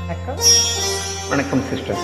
வணக்கம். வணக்கம் சிஸ்டர்.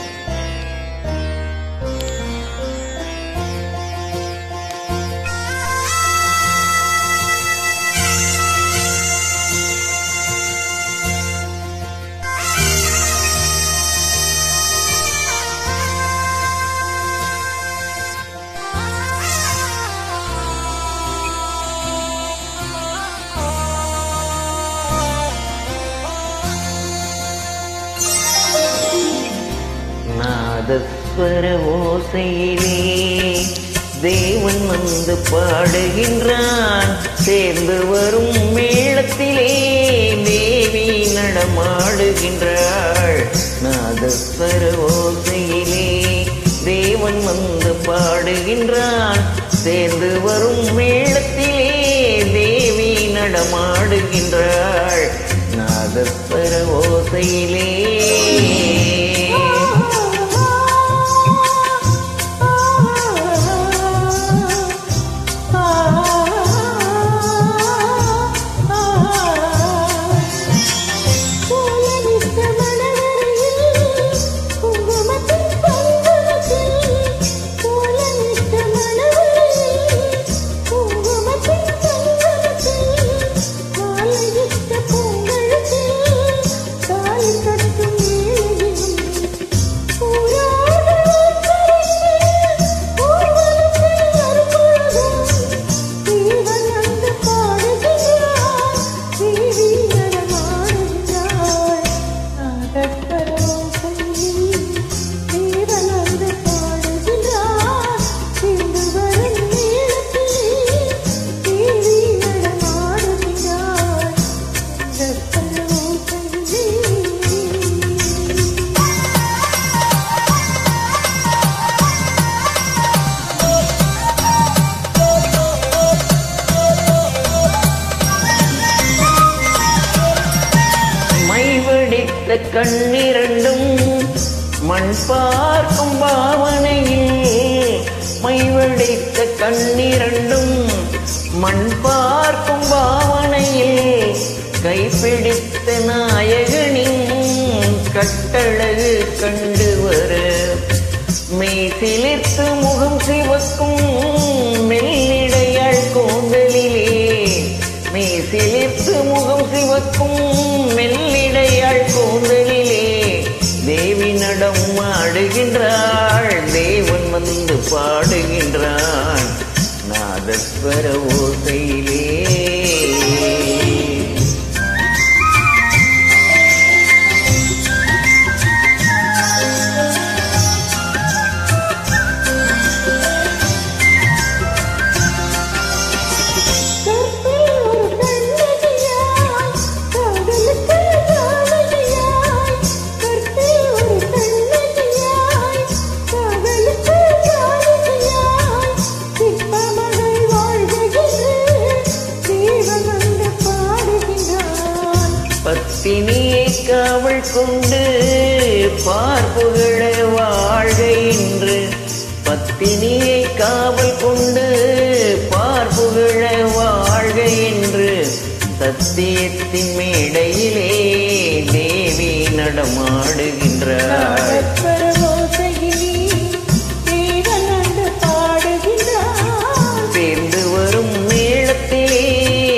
நாதஸ்வர ஓசையிலே தேவன் வந்து பாடுகின்றான். சேர்ந்து வரும் மேளத்திலே தேவி நடமாடுகின்றாள். நாதஸ்வர ஓசையிலே தேவன் வந்து பாடுகின்றான். சேர்ந்து வரும் மேளத்திலே தேவி நடமாடுகின்றாள். நாதஸ்வர ஓசையிலே கண்ணிரண்டும் மண் பார்க்கும் பாவனையில், மைவடைத்த கண்ணிரண்டும் மண் பார்க்கும் பாவனையில், கைப்பிடித்த நாயகனின் கட்டழகு கண்டு வர மெய் சிலிர்த்து முகம் சிவக்கும் மெல்லிடையாள் கூந்தலிலே, மெய் சிலிர்த்து முகம் சிவக்கும் மெல்லிடையாள் கூந்தலிலே தேவி நடம் ஆடுகின்றாள். தேவன் வந்து பாடுகின்றான் நாதஸ்வர ஓசையிலே. பத்தினியை காவல் கொண்டு பார்ப்புகள வாழ்க என்று, பத்தினியை காவல் கொண்டு பார்ப்புகள வாழ்க என்று சத்தியத்தின் மேடையிலே தேவி நடமாடுகின்றாள். சேர்ந்து வரும் மேளத்திலே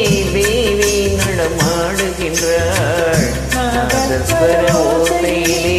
தேவி நடமாடுகின்றாள். நாதஸ்வர ஓசையிலே